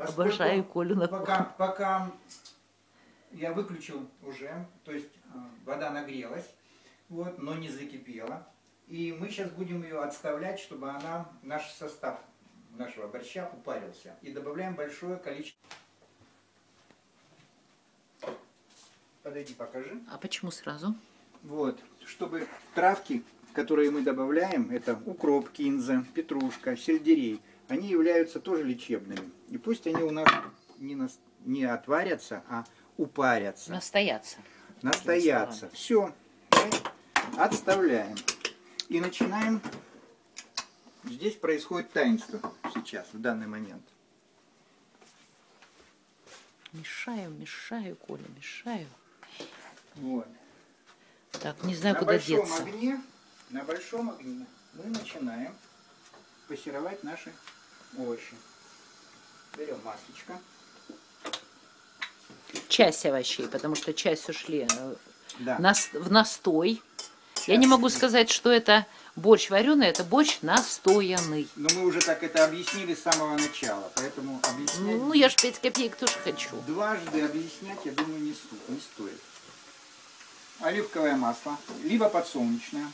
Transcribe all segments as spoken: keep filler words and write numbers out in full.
Обожаю Колю на пока, кухне. пока я выключил уже, то есть вода нагрелась, вот, но не закипела. И мы сейчас будем ее отставлять, чтобы она, наш состав нашего борща упарился. И добавляем большое количество. Подойди, покажи. А почему сразу? Вот, чтобы травки, которые мы добавляем, это укроп, кинза, петрушка, сельдерей, они являются тоже лечебными. И пусть они у нас не, на, не отварятся, а упарятся. Настояться. Настояться. Все. Отставляем. И начинаем. Здесь происходит таинство сейчас, в данный момент. Мешаю, мешаю, Коля, мешаю. Вот. Так, не знаю, на куда большом деться. огне, на большом огне мы начинаем пассеровать наши овощи. Берем маслечко. Часть овощей, потому что часть ушли Да. в настой. Я не могу сказать, что это борщ вареный, это борщ настоянный. Но мы уже так это объяснили с самого начала, поэтому объяснять... Ну, я ж пять копеек тоже хочу. Дважды объяснять, я думаю, не, сто, не стоит. Оливковое масло, либо подсолнечное.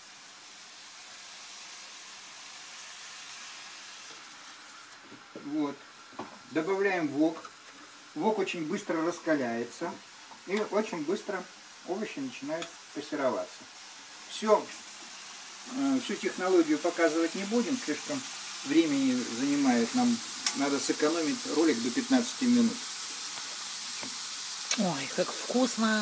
Вот. Добавляем вок. Вок очень быстро раскаляется. И очень быстро овощи начинают пассероваться. Все, всю технологию показывать не будем. Слишком времени занимает нам. Надо сэкономить ролик до пятнадцати минут. Ой, как вкусно!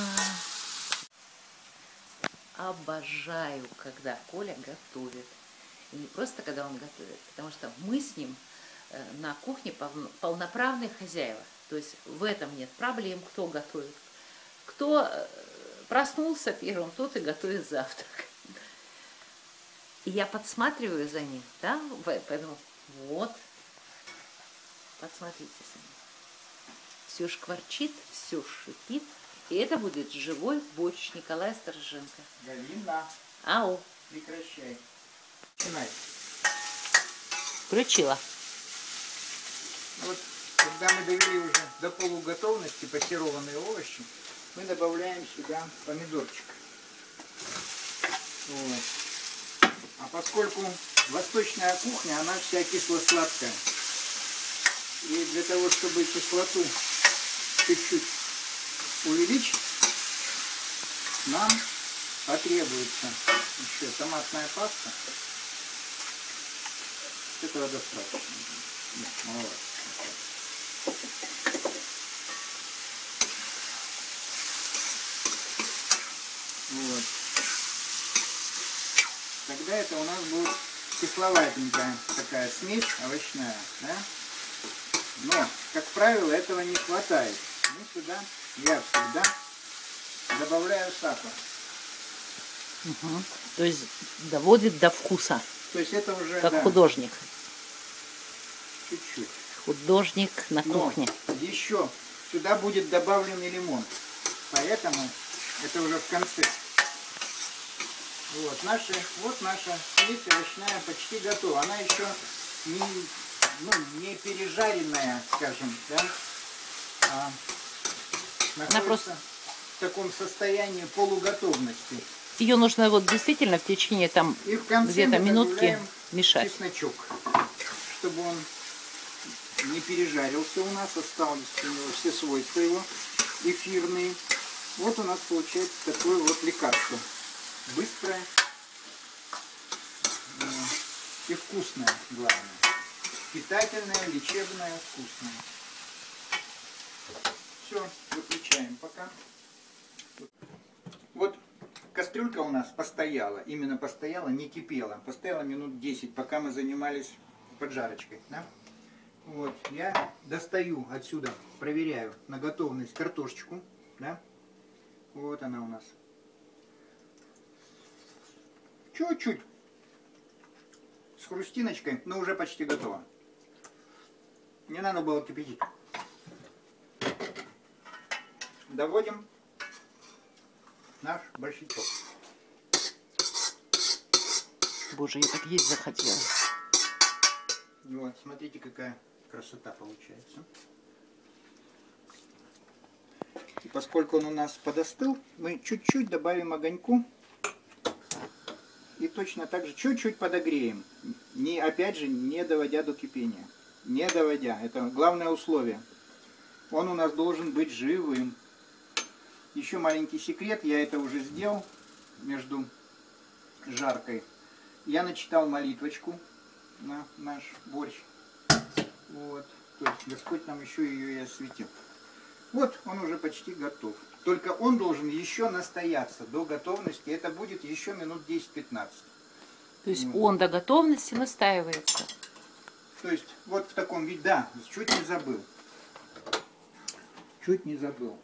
Обожаю, когда Коля готовит. И не просто, когда он готовит, потому что мы с ним на кухне полноправные хозяева. То есть в этом нет проблем, кто готовит. Кто проснулся первым, тот и готовит завтрак. И я подсматриваю за ним, да, поэтому вот, подсмотрите сами. Все шкварчит, все шипит. И это будет живой борщ Николая Стороженко. Галина, ау, прекращай. Начинай. Включила. Вот, когда мы довели уже до полуготовности пассерованные овощи, мы добавляем сюда помидорчик. Вот. А поскольку восточная кухня, она вся кисло-сладкая. И для того, чтобы кислоту чуть-чуть увеличить, нам потребуется еще томатная паста. Этого достаточно. Нет, маловато. Вот. Тогда это у нас будет кисловатенькая такая смесь овощная, да? Но, как правило, этого не хватает. Мы сюда, я всегда добавляю сахар. Угу. То есть доводит до вкуса. То есть это уже, как да, художник. Чуть-чуть. Художник на Но кухне. еще сюда будет добавлен и лимон. Поэтому это уже в конце. Вот, наши, вот наша смесь овощная почти готова. Она еще не, ну, не пережаренная, скажем, да? А находится просто... в таком состоянии полуготовности. Ее нужно вот действительно в течение там где-то минутки мешать. Чесночок, чтобы он не пережарился у нас, остались у него все свойства его эфирные. Вот у нас получается такое вот лекарство. Быстрое и вкусное, главное. Питательное, лечебное, вкусное. Все, выключаем пока. Вот кастрюлька у нас постояла, именно постояла, не кипела. Постояла минут десять, пока мы занимались поджарочкой. Да? Вот, я достаю отсюда, проверяю на готовность картошечку. Да? Вот она у нас. Чуть-чуть с хрустиночкой, но уже почти готова. Не надо было кипятить. Доводим наш борщичок. Боже, я так есть захотела. Вот, смотрите, какая красота получается. И поскольку он у нас подостыл, мы чуть-чуть добавим огоньку. И точно так же чуть-чуть подогреем. Не, опять же, не доводя до кипения. Не доводя. Это главное условие. Он у нас должен быть живым. Еще маленький секрет. Я это уже сделал между жаркой. Я начитал молитвочку на наш борщ. Вот. То есть Господь нам еще ее и осветил. Вот он уже почти готов. Только он должен еще настояться до готовности. Это будет еще минут десять-пятнадцать. То есть вот. Он до готовности настаивается. То есть вот в таком виде. Да, чуть не забыл. Чуть не забыл.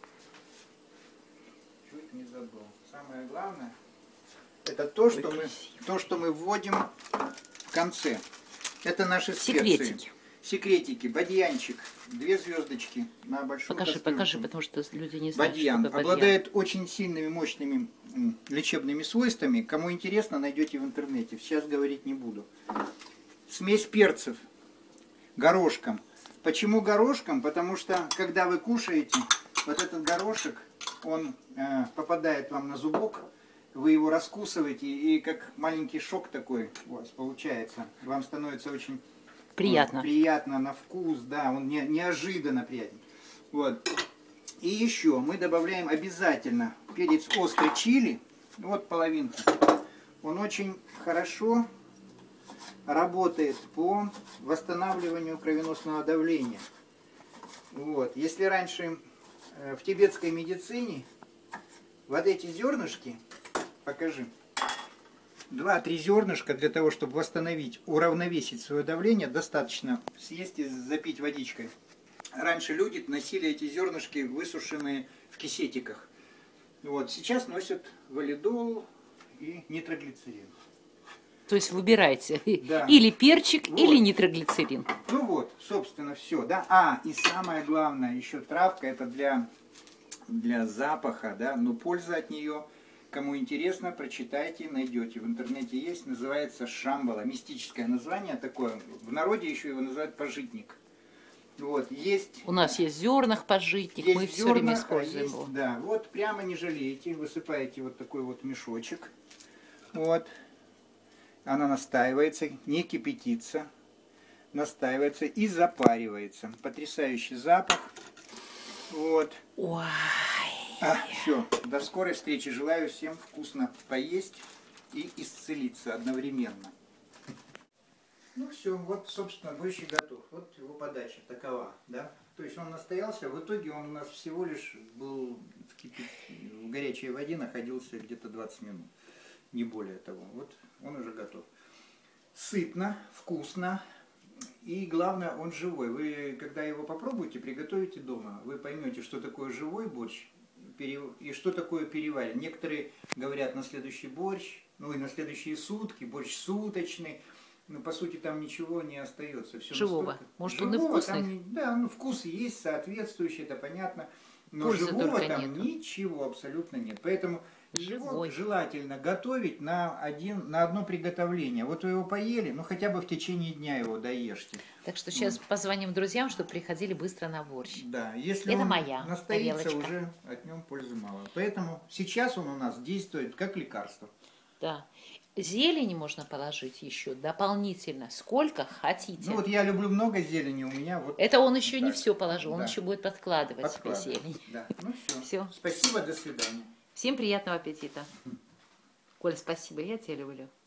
Чуть не забыл. Самое главное, это то, что мы, то, что мы вводим в конце. Это наши специи. Секретики. Секретики. Бадьянчик. Две звездочки на большую Покажи, кастрюльку. покажи, потому что люди не знают, Бадьян. что такое бадьян. Обладает очень сильными, мощными лечебными свойствами. Кому интересно, найдете в интернете. Сейчас говорить не буду. Смесь перцев. Горошком. Почему горошком? Потому что, когда вы кушаете, вот этот горошек, он э, попадает вам на зубок, вы его раскусываете, и как маленький шок такой у вас получается. Вам становится очень приятно. Вот, приятно на вкус, да, он не, неожиданно приятен. Вот. И еще мы добавляем обязательно перец острый чили, вот половинку. Он очень хорошо работает по восстанавливанию кровеносного давления. Вот. Если раньше э, в тибетской медицине вот эти зернышки, покажи, два-три зернышка для того, чтобы восстановить, уравновесить свое давление, достаточно съесть и запить водичкой. Раньше люди носили эти зернышки высушенные в кисетиках. Вот. Сейчас носят валидол и нитроглицерин. То есть выбирайте, Да. или перчик, Вот. или нитроглицерин. Ну вот, собственно, все. Да? А, и самое главное, еще травка, это для, для запаха, да, но польза от нее, кому интересно, прочитайте, найдете. В интернете есть, называется шамбала. Мистическое название такое. В народе еще его называют пожитник. Вот, есть. У нас есть в зернах пожитник, Есть мы в все время зернах, а используем есть, его. да, вот прямо не жалеете, высыпаете вот такой вот мешочек. Вот. Она настаивается, не кипятится, настаивается и запаривается. Потрясающий запах. Вот. Ой. А, все. До скорой встречи. Желаю всем вкусно поесть и исцелиться одновременно. Ну все, вот, собственно, борщ готов. Вот его подача такова, да. То есть он настоялся, в итоге он у нас всего лишь был в, кипят... в горячей воде, находился где-то двадцать минут. Не более того. Вот он уже готов. Сытно, вкусно и главное, он живой. Вы, когда его попробуете, приготовите дома, вы поймете, что такое живой борщ и что такое переварен. Некоторые говорят на следующий борщ, ну и на следующие сутки, борщ суточный. Но по сути там ничего не остается. Все живого. Настолько... Может, живого, он и вкусный. там, да, ну вкус есть соответствующий, это понятно. Но Пользы живого только там нету. Ничего абсолютно нет. Поэтому его Живой. желательно готовить на, один, на одно приготовление. Вот вы его поели, ну хотя бы в течение дня его доешьте. Так что сейчас вот. Позвоним друзьям, чтобы приходили быстро на борщ. Да, если Это он моя настоится, тарелочка. уже от нем пользы мало. Поэтому сейчас он у нас действует как лекарство. Да. Зелени можно положить еще дополнительно, сколько хотите. Ну вот я люблю много зелени, у меня вот... Это он еще так. не все положил, он Да. еще будет подкладывать Подкладываю. себе зелень. Да. Ну все. Все. Спасибо, до свидания. Всем приятного аппетита. Коль, спасибо, я тебя люблю.